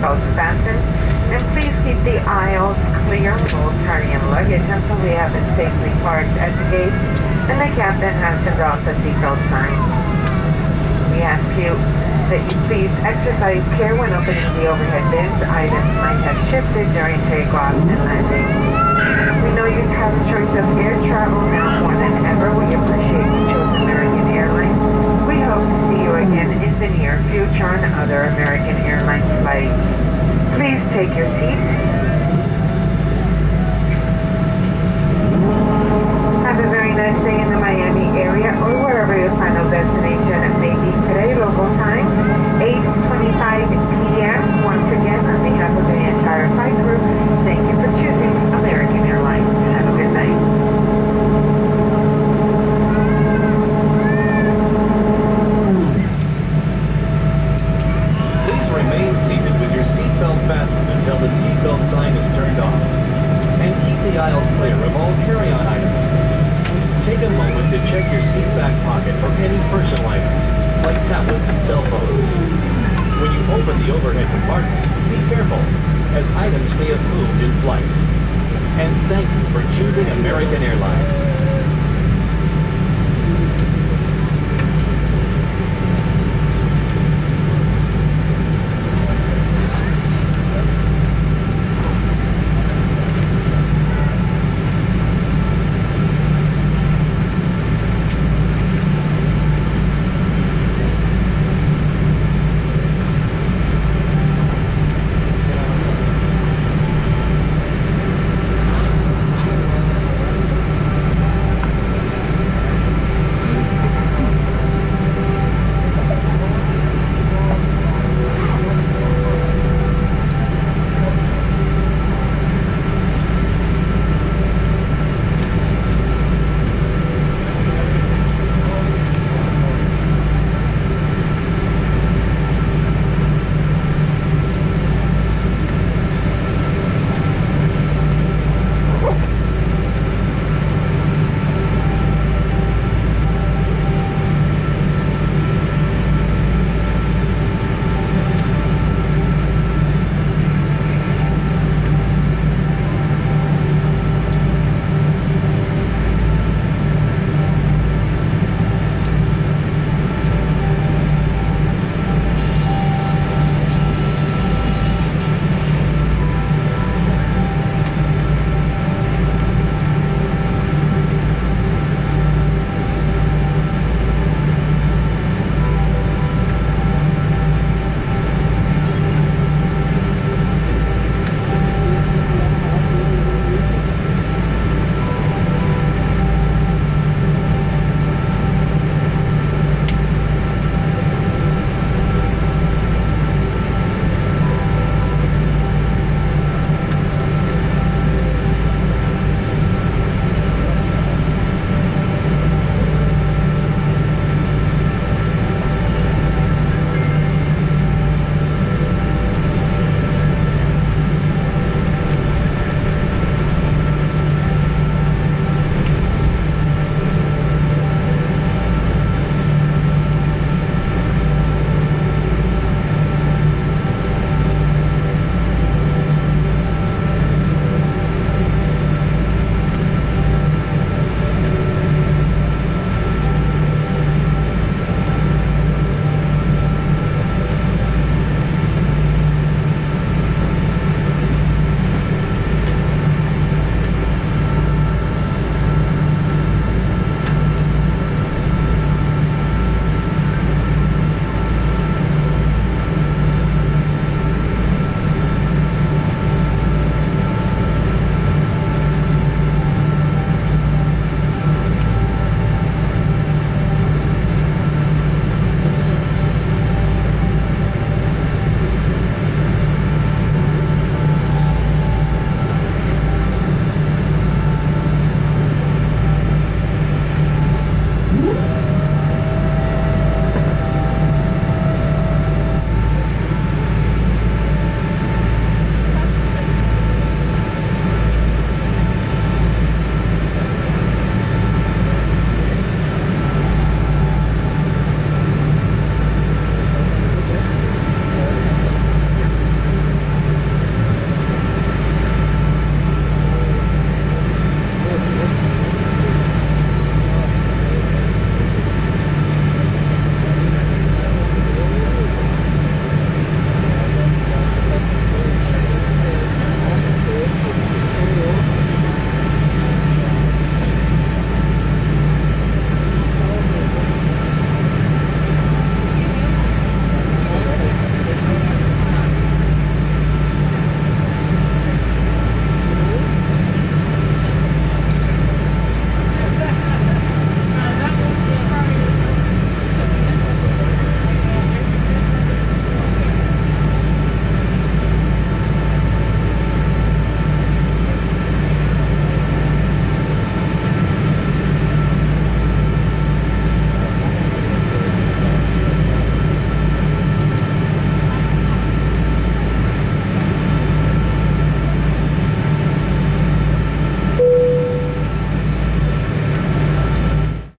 seatbelts fastened, and please keep the aisles clear of all carry-on luggage until we have it safely parked at the gate and the captain has turned off the seatbelt sign. We ask you that you please exercise care when opening the overhead bins. Items might have shifted during takeoff and landing. We know you have a choice of air travel now more than ever. We appreciate you chose American Airlines. We hope to see you again in the near future on other American Airlines flights. Please take your seat. Have a very nice day in the Miami area or wherever your final destination may be today. Local time, 8:25 p.m. Once again, on behalf of the entire flight crew, thank you for choosing American Airlines. Have a good night. Please remain seated with your seatbelt fastened until the seatbelt sign is turned off. And keep the aisles clear of all carry-on items. Take a moment to check your seat back pocket for any personal items, like tablets and cell phones. When you open the overhead compartment, be careful, as items may have moved in flight. And thank you for choosing American Airlines.